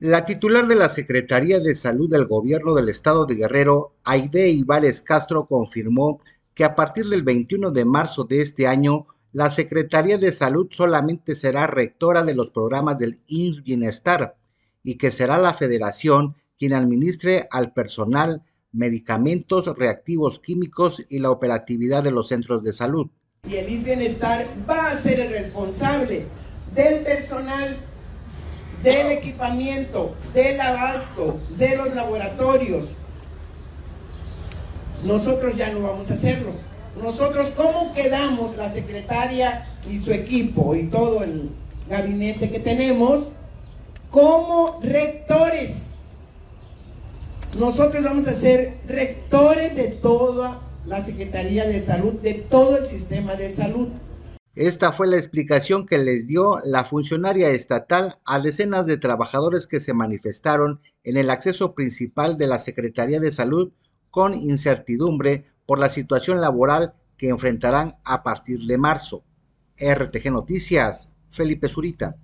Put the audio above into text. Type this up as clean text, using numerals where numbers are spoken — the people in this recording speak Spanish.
La titular de la Secretaría de Salud del Gobierno del Estado de Guerrero, Aide Ibáñez Castro, confirmó que a partir del 21 de marzo de este año, la Secretaría de Salud solamente será rectora de los programas del IMSS Bienestar y que será la Federación quien administre al personal, medicamentos, reactivos químicos y la operatividad de los centros de salud. Y el IMSS Bienestar va a ser el responsable del personal, del equipamiento, del abasto, de los laboratorios. Nosotros ya no vamos a hacerlo. Nosotros, ¿cómo quedamos la secretaria y su equipo y todo el gabinete que tenemos? Como rectores. Nosotros vamos a ser rectores de toda la Secretaría de Salud, de todo el sistema de salud. Esta fue la explicación que les dio la funcionaria estatal a decenas de trabajadores que se manifestaron en el acceso principal de la Secretaría de Salud con incertidumbre por la situación laboral que enfrentarán a partir de marzo. RTG Noticias, Felipe Zurita.